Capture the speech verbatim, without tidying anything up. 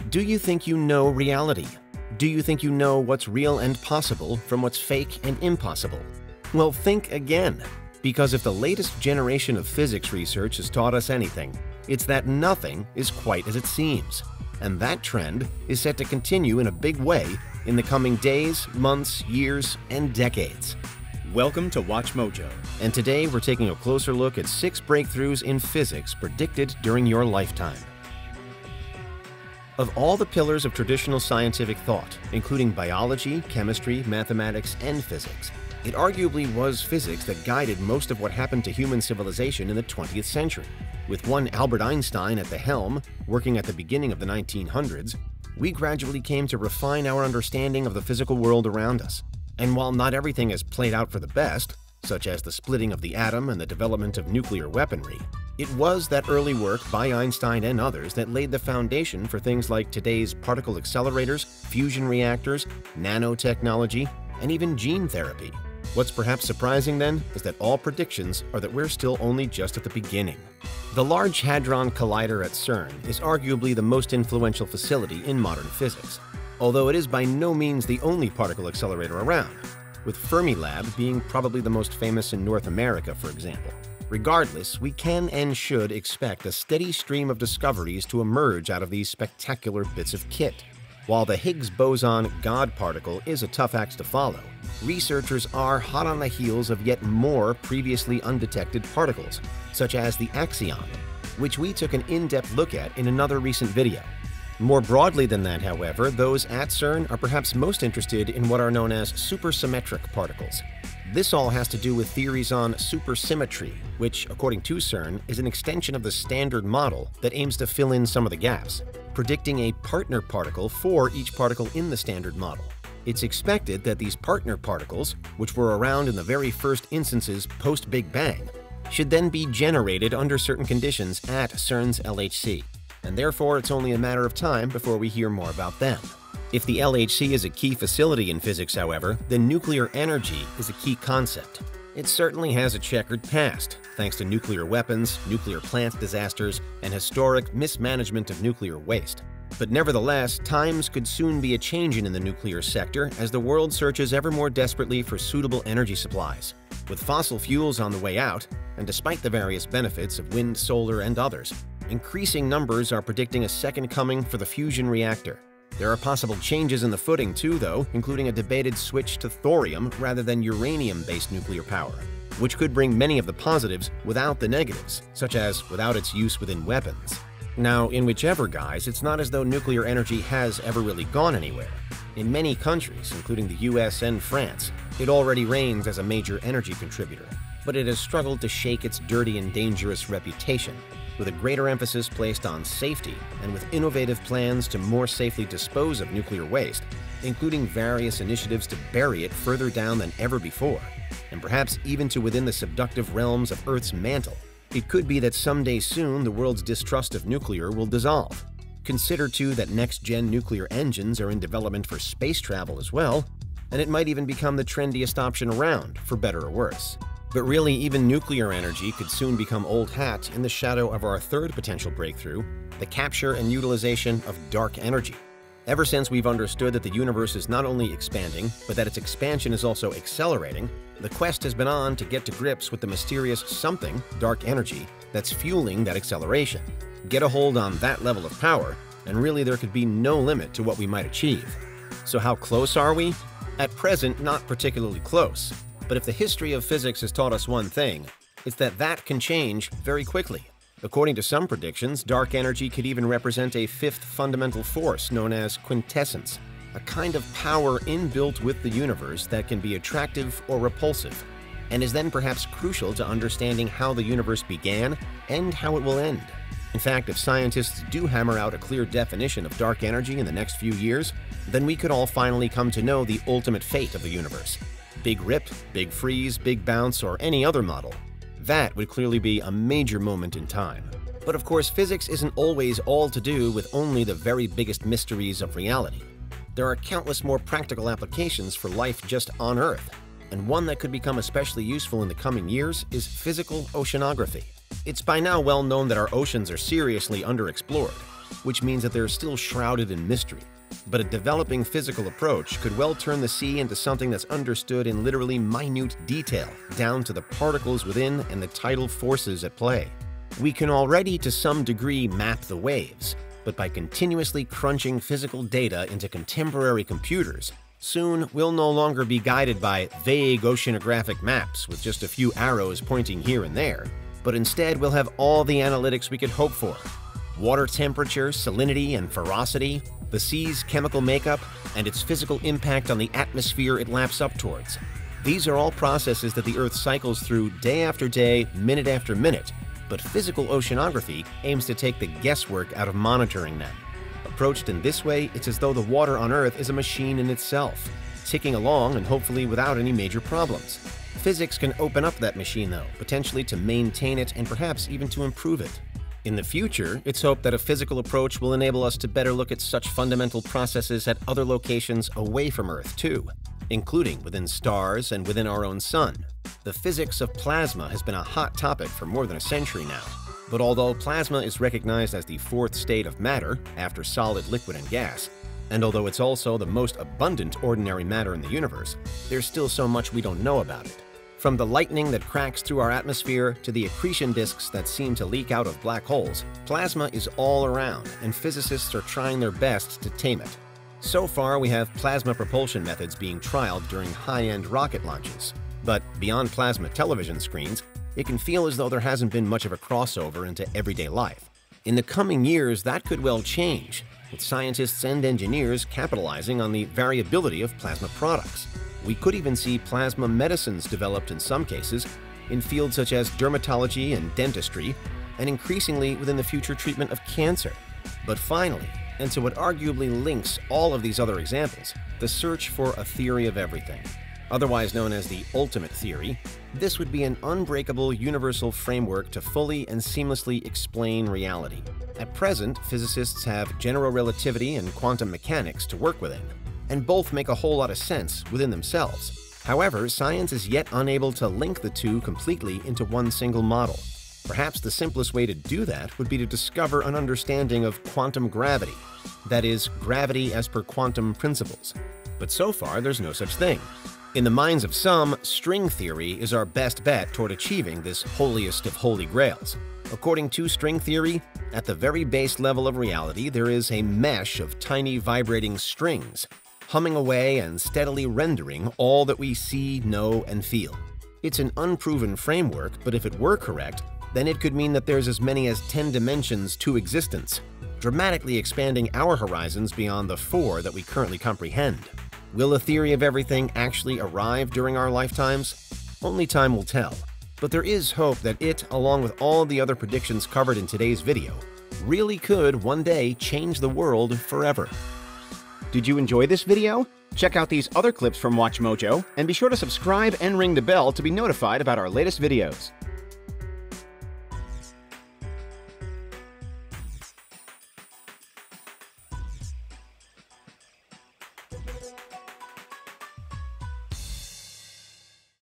Do you think you know reality? Do you think you know what's real and possible from what's fake and impossible? Well, think again. Because if the latest generation of physics research has taught us anything, it's that nothing is quite as it seems. And that trend is set to continue in a big way in the coming days, months, years, and decades. Welcome to WatchMojo, and today we're taking a closer look at six breakthroughs in physics predicted during your lifetime. Of all the pillars of traditional scientific thought, including biology, chemistry, mathematics, and physics, it arguably was physics that guided most of what happened to human civilization in the twentieth century. With one Albert Einstein at the helm, working at the beginning of the nineteen hundreds, we gradually came to refine our understanding of the physical world around us. And while not everything has played out for the best, such as the splitting of the atom and the development of nuclear weaponry, it was that early work by Einstein and others that laid the foundation for things like today's particle accelerators, fusion reactors, nanotechnology, and even gene therapy. What's perhaps surprising then is that all predictions are that we're still only just at the beginning. The Large Hadron Collider at CERN is arguably the most influential facility in modern physics, although it is by no means the only particle accelerator around, with Fermilab being probably the most famous in North America, for example. Regardless, we can and should expect a steady stream of discoveries to emerge out of these spectacular bits of kit. While the Higgs boson God particle is a tough act to follow, researchers are hot on the heels of yet more previously undetected particles, such as the axion, which we took an in-depth look at in another recent video. More broadly than that, however, those at CERN are perhaps most interested in what are known as supersymmetric particles. This all has to do with theories on supersymmetry, which, according to CERN, is an extension of the standard model that aims to fill in some of the gaps, predicting a partner particle for each particle in the standard model. It's expected that these partner particles, which were around in the very first instances post-Big Bang, should then be generated under certain conditions at CERN's L H C, and therefore it's only a matter of time before we hear more about them. If the L H C is a key facility in physics, however, then nuclear energy is a key concept. It certainly has a checkered past, thanks to nuclear weapons, nuclear plant disasters, and historic mismanagement of nuclear waste. But nevertheless, times could soon be a-changin' in the nuclear sector as the world searches ever more desperately for suitable energy supplies. With fossil fuels on the way out, and despite the various benefits of wind, solar, and others, increasing numbers are predicting a second coming for the fusion reactor. There are possible changes in the footing too, though, including a debated switch to thorium rather than uranium-based nuclear power, which could bring many of the positives without the negatives, such as without its use within weapons. Now, in whichever guise, it's not as though nuclear energy has ever really gone anywhere. In many countries, including the U S and France, it already reigns as a major energy contributor, but it has struggled to shake its dirty and dangerous reputation, with a greater emphasis placed on safety and with innovative plans to more safely dispose of nuclear waste, including various initiatives to bury it further down than ever before, and perhaps even to within the subductive realms of Earth's mantle. It could be that someday soon the world's distrust of nuclear will dissolve. Consider too that next-gen nuclear engines are in development for space travel as well, and it might even become the trendiest option around, for better or worse. But really, even nuclear energy could soon become old hat in the shadow of our third potential breakthrough, the capture and utilization of dark energy. Ever since we've understood that the universe is not only expanding, but that its expansion is also accelerating, the quest has been on to get to grips with the mysterious something, dark energy, that's fueling that acceleration. Get a hold on that level of power, and really there could be no limit to what we might achieve. So how close are we? At present, not particularly close. But if the history of physics has taught us one thing, it's that that can change very quickly. According to some predictions, dark energy could even represent a fifth fundamental force known as quintessence, a kind of power inbuilt with the universe that can be attractive or repulsive, and is then perhaps crucial to understanding how the universe began and how it will end. In fact, if scientists do hammer out a clear definition of dark energy in the next few years, then we could all finally come to know the ultimate fate of the universe. Big rip, big freeze, big bounce, or any other model. That would clearly be a major moment in time. But of course, physics isn't always all to do with only the very biggest mysteries of reality. There are countless more practical applications for life just on Earth, and one that could become especially useful in the coming years is physical oceanography. It's by now well known that our oceans are seriously underexplored, which means that they're still shrouded in mystery. But a developing physical approach could well turn the sea into something that's understood in literally minute detail, down to the particles within and the tidal forces at play. We can already to some degree map the waves, but by continuously crunching physical data into contemporary computers, soon we'll no longer be guided by vague oceanographic maps with just a few arrows pointing here and there, but instead we'll have all the analytics we could hope for. Water temperature, salinity, and ferocity, the sea's chemical makeup, and its physical impact on the atmosphere it laps up towards. These are all processes that the Earth cycles through day after day, minute after minute, but physical oceanography aims to take the guesswork out of monitoring them. Approached in this way, it's as though the water on Earth is a machine in itself, ticking along and hopefully without any major problems. Physics can open up that machine though, potentially to maintain it and perhaps even to improve it. In the future, it's hoped that a physical approach will enable us to better look at such fundamental processes at other locations away from Earth too, including within stars and within our own sun. The physics of plasma has been a hot topic for more than a century now. But although plasma is recognized as the fourth state of matter, after solid, liquid, and gas, and although it's also the most abundant ordinary matter in the universe, there's still so much we don't know about it. From the lightning that cracks through our atmosphere to the accretion disks that seem to leak out of black holes, plasma is all around, and physicists are trying their best to tame it. So far, we have plasma propulsion methods being trialed during high-end rocket launches. But beyond plasma television screens, it can feel as though there hasn't been much of a crossover into everyday life. In the coming years, that could well change, with scientists and engineers capitalizing on the variability of plasma products. We could even see plasma medicines developed in some cases, in fields such as dermatology and dentistry, and increasingly within the future treatment of cancer. But finally, and to what arguably links all of these other examples, the search for a theory of everything. Otherwise known as the ultimate theory, this would be an unbreakable universal framework to fully and seamlessly explain reality. At present, physicists have general relativity and quantum mechanics to work within, and both make a whole lot of sense within themselves. However, science is yet unable to link the two completely into one single model. Perhaps the simplest way to do that would be to discover an understanding of quantum gravity, that is, gravity as per quantum principles. But so far, there's no such thing. In the minds of some, string theory is our best bet toward achieving this holiest of holy grails. According to string theory, at the very base level of reality, there is a mesh of tiny vibrating strings, humming away and steadily rendering all that we see, know, and feel. It's an unproven framework, but if it were correct, then it could mean that there's as many as ten dimensions to existence, dramatically expanding our horizons beyond the four that we currently comprehend. Will a theory of everything actually arrive during our lifetimes? Only time will tell. But there is hope that it, along with all the other predictions covered in today's video, really could one day change the world forever. Did you enjoy this video? Check out these other clips from WatchMojo, and be sure to subscribe and ring the bell to be notified about our latest videos.